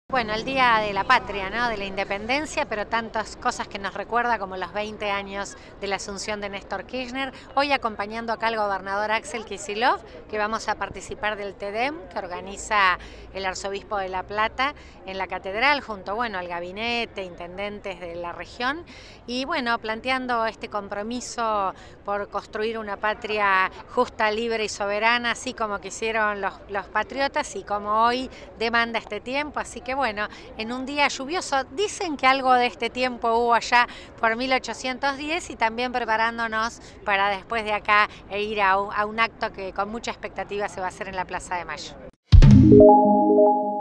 Bueno, el Día de la Patria, ¿no? De la Independencia, pero tantas cosas que nos recuerda como los 20 años de la asunción de Néstor Kirchner. Hoy acompañando acá al gobernador Axel Kicillof, que vamos a participar del TEDEM, que organiza el arzobispo de La Plata en la catedral, junto, bueno, al gabinete, intendentes de la región, y bueno, planteando este compromiso por construir una patria justa, libre y soberana, así como quisieron los patriotas y como hoy demanda este tiempo. Así que bueno, en un día lluvioso, dicen que algo de este tiempo hubo allá por 1810 y también preparándonos para después de acá ir a un acto que con mucha expectativa se va a hacer en la Plaza de Mayo.